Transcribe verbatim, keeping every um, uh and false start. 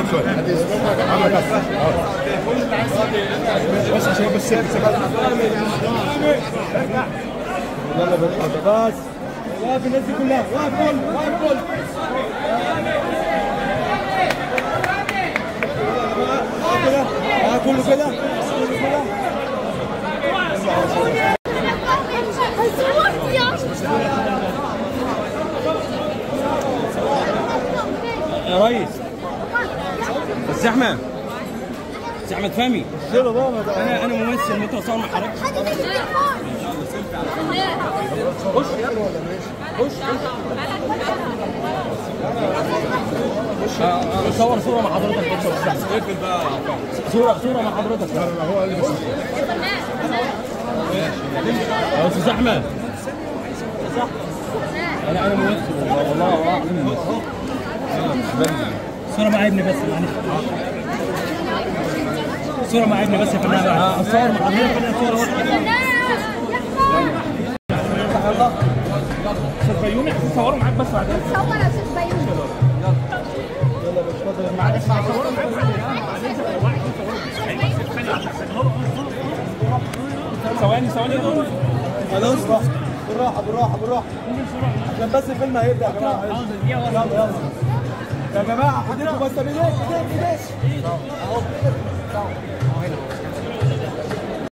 قدام شويه بس عشان بس يلا بس واقف الناس دي كلها واقف كل واقف كل كله كده يا ريس بس احمد بس احمد فهمي انا انا ممثل ممكن اصور مع حضرتك خش خش خش صور صوره مع حضرتك اقفل بقى صوره صوره مع حضرتك هو قال لي بس يا استاذ احمد صح انا انا ممثل والله والله ممثل صورة مع ابني بس معلش صورة مع ابني بس يا فنان اصور مع ابني صورة واحدة يلا استاذ بيومي تصوروا معاك بس بعدين صور يا استاذ بيومي يلا يلا اتفضل معلش هصوروا معاك بعدين ثواني ثواني خلاص بالراحة بالراحة بالراحة عشان بس الفيلم هيبدأ يا جماعة يلا يلا يا جماعة حضرتك بس بايديك بايديك بايديك اهو اهو هنا